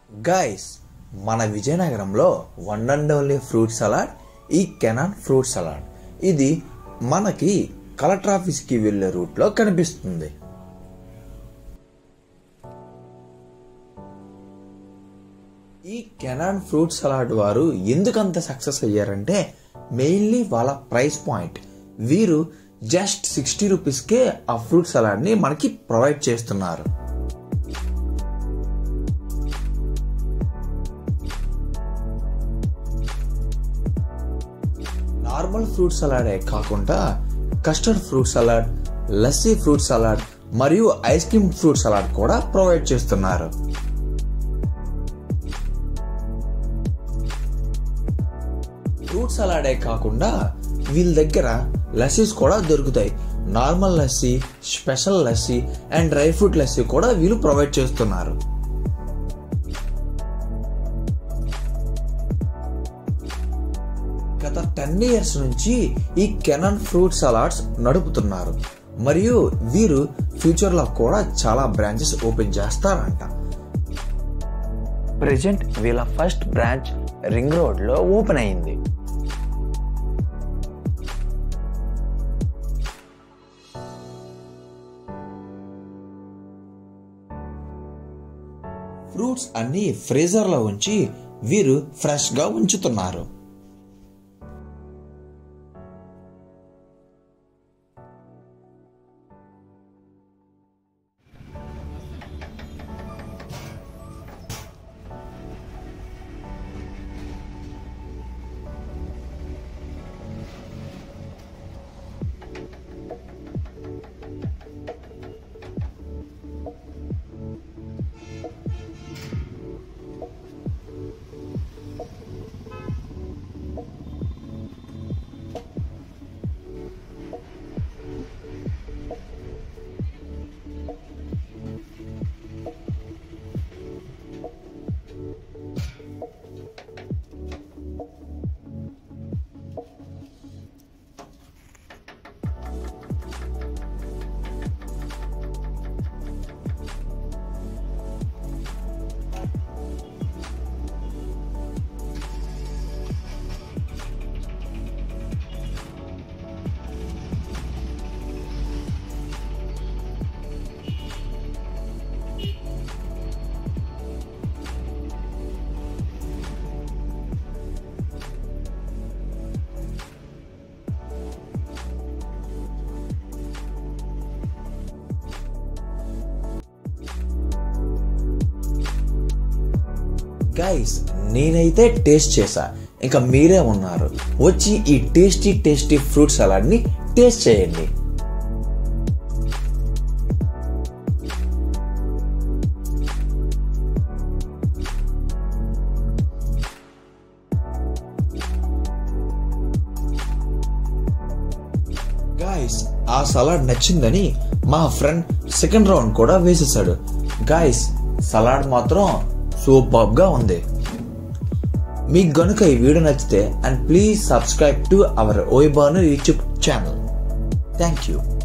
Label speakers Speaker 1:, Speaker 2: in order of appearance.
Speaker 1: Guys మన విజయనగరంలో one and only fruit salad ఈ కెనాన్ ఫ్రూట్ సలాడ్ ఇది మనకి కలెక్టర్ ఆఫీస్కి వెళ్ళే రూట్లో కనిపిస్తుంది. ఈ కెనాన్ ఫ్రూట్ సలాడ్ వారు ఎందుకంత సక్సెస్ అయ్యారంటే మెయిన్లీ వాళ్ళ ప్రైస్ పాయింట్. వీరు జస్ట్ 60 రూపీస్కే ఆ ఫ్రూట్ సలాడ్ని మనకి ప్రొవైడ్ చేస్తున్నారు. నార్మల్ ఫ్రూట్ సలాడే కాకుండా custard fruit salad, lassi fruit salad మరియు ఐస్ క్రీమ్ ఫ్రూట్ సలాడ్ కూడా ప్రొవైడ్ చేస్తున్నారు. ఫ్రూట్ సలాడే కాకుండా వీళ్ళ దగ్గర లస్సీస్ కూడా దొరుకుతాయి. Normal lassi, special lassi and dry fruit lassi కూడా వీళ్ళు ప్రొవైడ్ చేస్తున్నారు. గత 10 years నుంచి ఈ కెనాన్ ఫ్రూట్ సలాడ్స్ నడుపుతున్నారు మరియు వీరు ఫ్యూచర్ లో కూడా చాలా బ్రాంచెస్ ఓపెన్ చేస్తారంట. ప్రెజెంట్ వీళ్ళ ఫస్ట్ బ్రాంచ్ రింగ్ రోడ్ లో ఓపెన్ అయింది. ఫ్రూట్స్ అన్ని ఫ్రీజర్ లో ఉంచి వీరు ఫ్రెష్ గా ఉంచుతున్నారు. గైస్ నేనైతే టేస్ట్ చేశా, ఇంకా మీరే ఉన్నారు. వచ్చి ఈ టేస్టీ ఫ్రూట్ సలాడ్ ని టేస్ట్ చేయండి. గైస్ ఆ సలాడ్ నచ్చిందని మా ఫ్రెండ్ సెకండ్ రౌండ్ కూడా వేసేసాడు. గైస్ సలాడ్ మాత్రం సూపర్ గా ఉంది. మీకు గనుక ఈ వీడియో నచ్చితే and please subscribe to our ఓయబాను యూట్యూబ్ ఛానల్. Thank you.